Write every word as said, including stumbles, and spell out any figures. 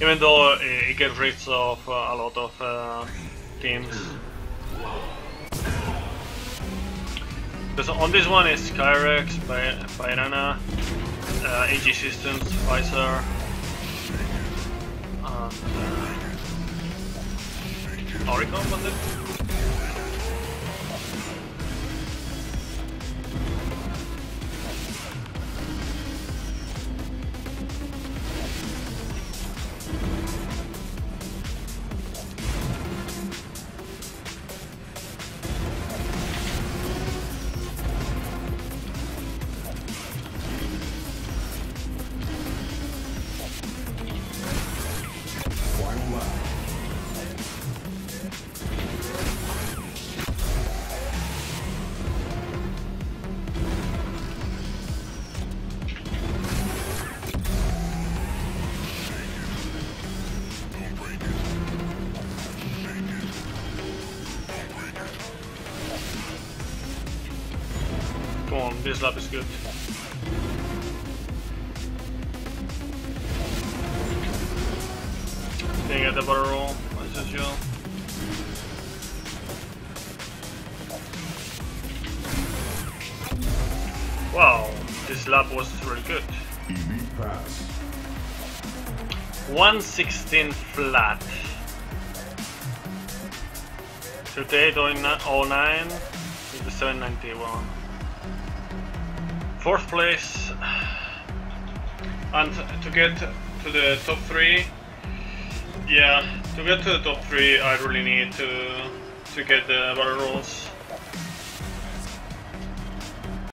Even though it gets rid of uh, a lot of uh, teams. Because on this one is Skyrex, Pyrana, uh, A G Systems, Pfizer, and uh, Oricon, was it? Come on, this lap is good. Can get the butter roll, as usual. Wow, this lap was really good. Elite pass. one sixteen flat. thirty-eight oh nine, fifty-seven ninety-one. Fourth place, and to get to the top three, yeah, to get to the top three, I really need to to get the battle rolls.